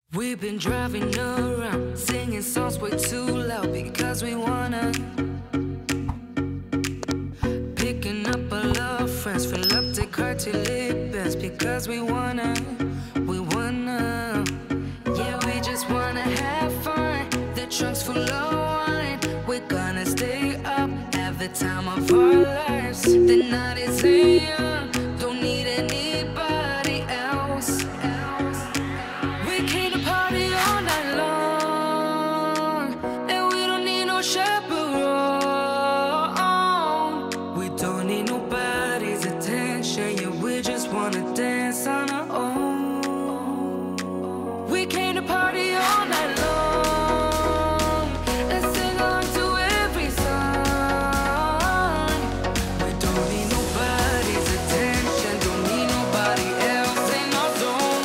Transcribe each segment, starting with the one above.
We've been driving around, singing songs way too loud because we wanna. Picking up all our friends, fill up the car till it bends because we wanna. Yeah, we just wanna have fun. The trunk's full of wine. We're gonna stay up, have the time of our lives. The night is young, don't need anybody else. We came to party all night long, and we don't need no chaperone. We don't need nobody's attention, yeah, we just wanna dance on our own. We came to party all night long and sing along to every song. We don't need nobody's attention, don't need nobody else in our zone.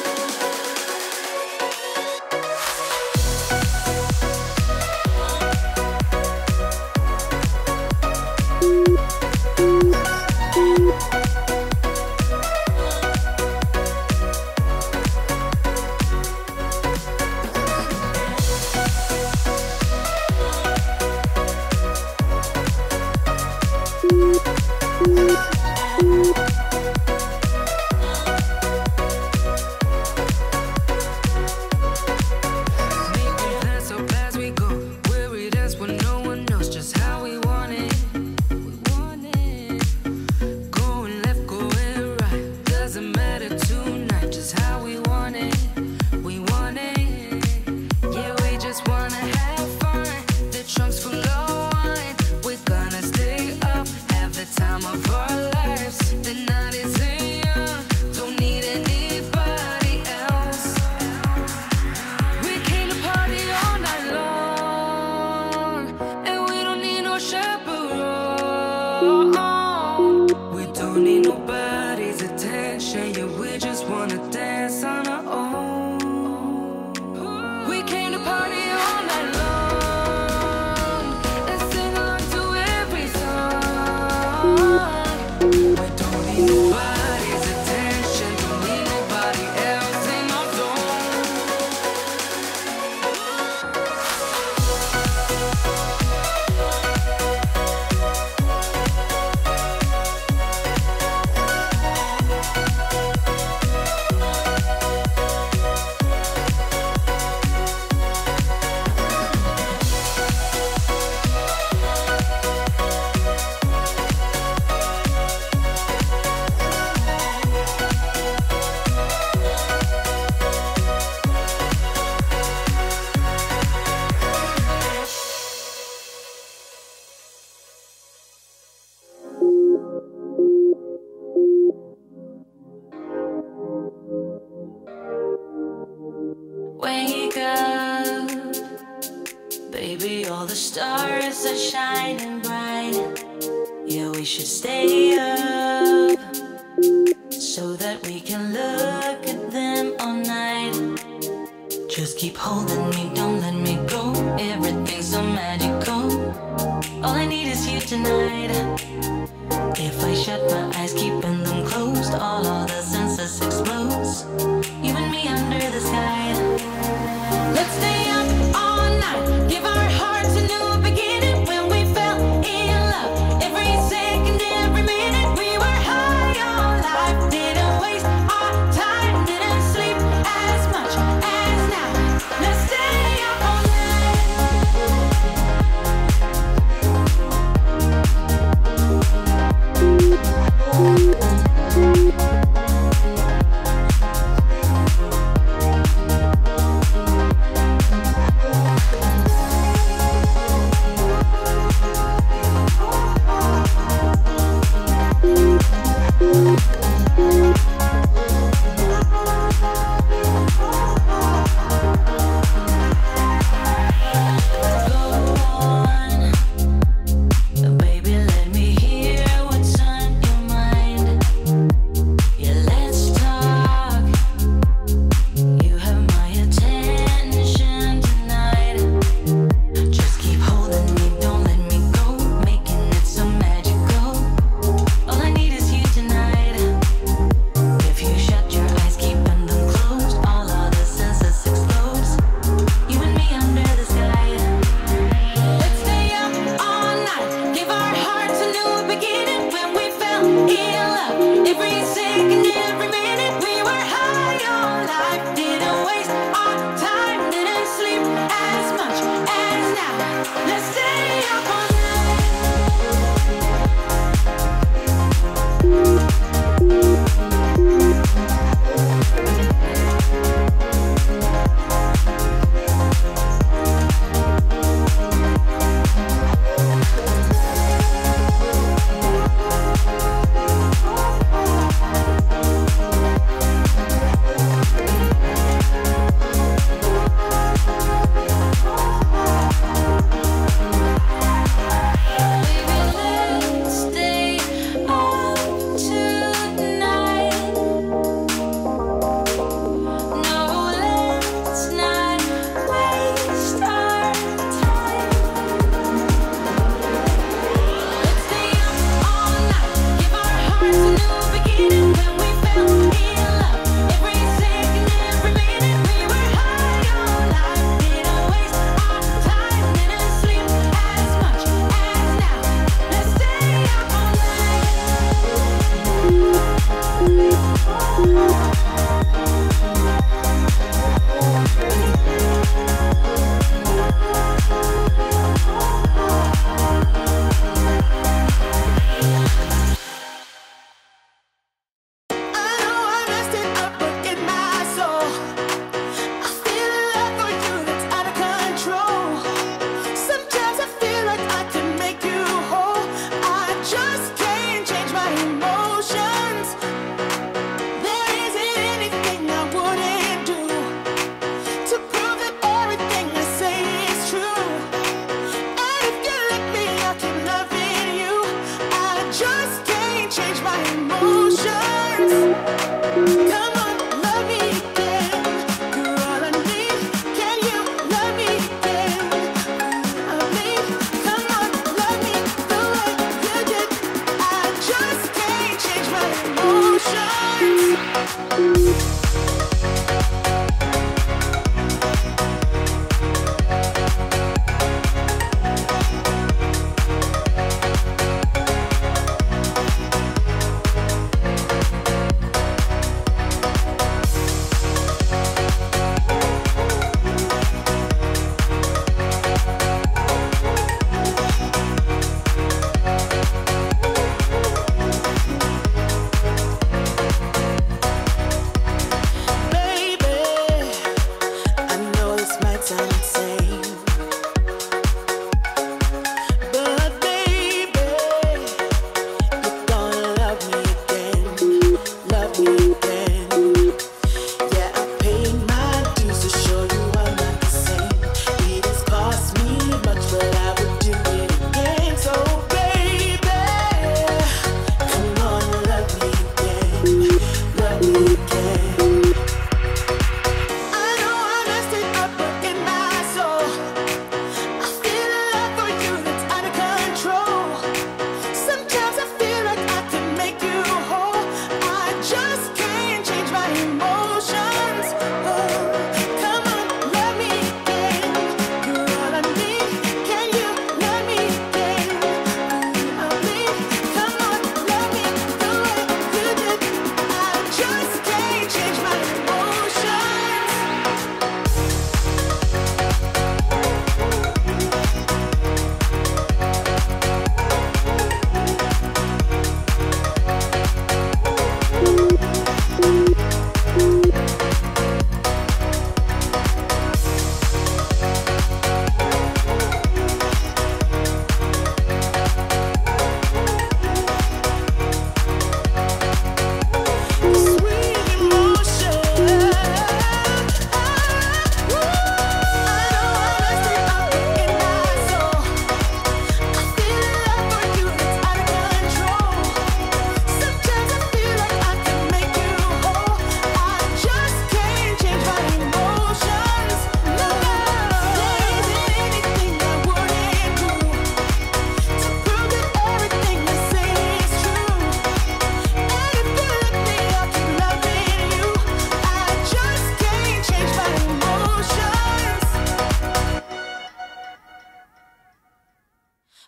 We don't need nobody's attention, yeah, we just wanna dance on our own. We came to party all night long and sing along to every song. We don't need nobody's attention, don't need nobody else in our zone. Wake up, baby, all the stars are shining bright. Yeah, we should stay up so that we can look at them all night. Just keep holding me, don't let me go. Everything's so magical. All I need is you tonight. If I shut my eyes, keeping them closed, all the senses explodes. You and me under the sky. Let's stay up all night, give our hearts a new beginning. When we fell in love, every second, every minute, we were high on life. Didn't waste our time, didn't sleep as much as now. Let's stay up all night.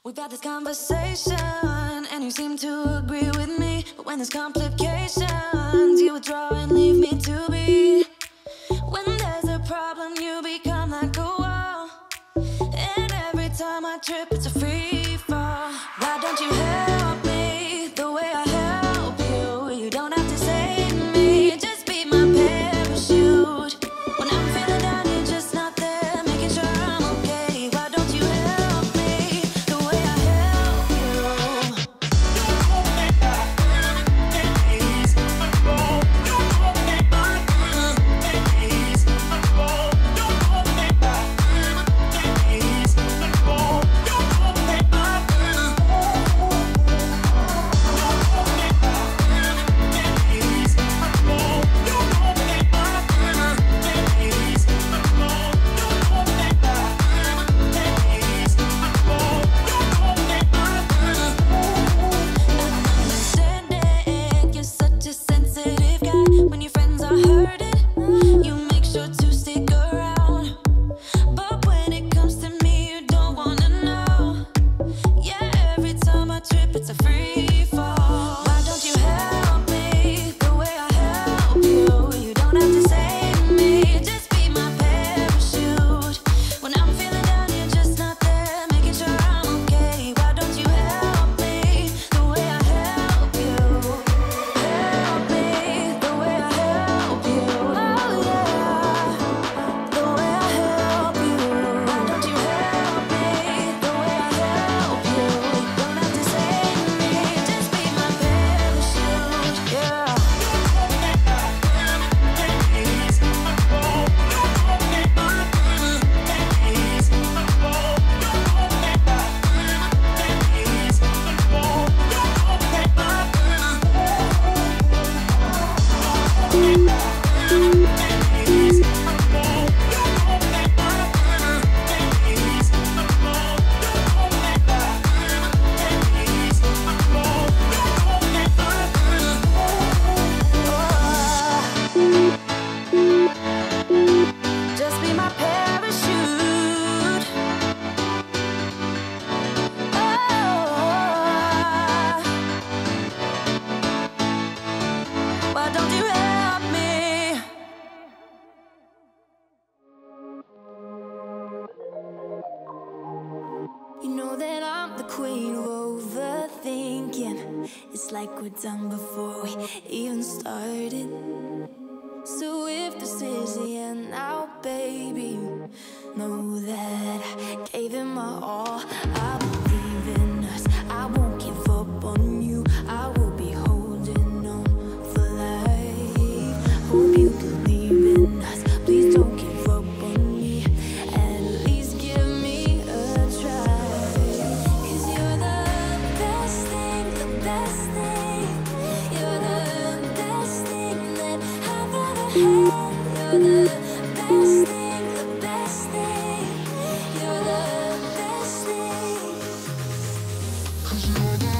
We've had this conversation, and you seem to agree with me. But when there's complications, you withdraw and leave me to be. When there's a problem, you become like a wall. And every time I trip, it's a free fall. Why don't you help me the way I help you? You don't have to save me, just be my parachute. When I'm feeling down, you're just not there, making sure I'm okay. Why don't you help me the way I help you? You know that I'm the queen of overthinking. It's like we're done before we even started. So if this is the end now, baby, know that I gave it my all. I believe in us, I won't give up on you. I will be holding on for life. Hope you believe in us, please don't give up on me. At least give me a try. 'Cause you're the best thing, the best thing. You're the best thing that I've ever had. You're the best thing, the best thing. You're the best thing. 'Cause you're the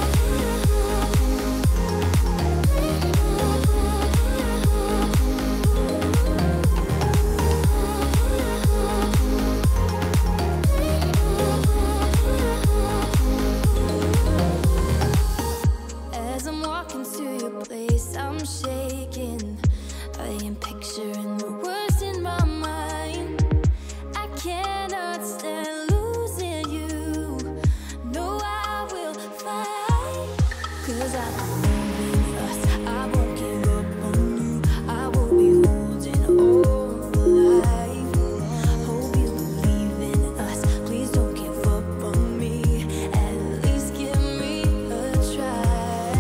As I'm walking to your place, I'm shaking. I am picturing the words in my mind. I cannot stand losing you. No, I will fight. 'Cause I believe in us, I won't give up on you. I will be holding on for life. Hope you believe in us, please don't give up on me. At least give me a try.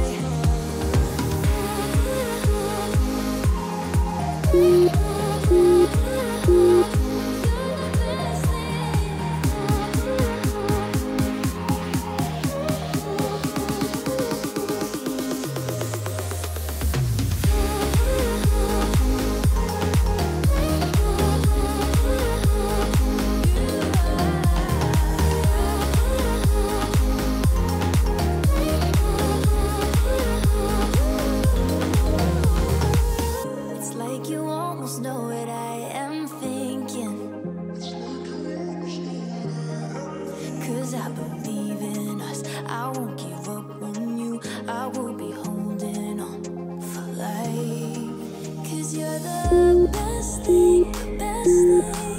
It's like you almost know what I am thinking. 'Cause I believe the best thing, best thing.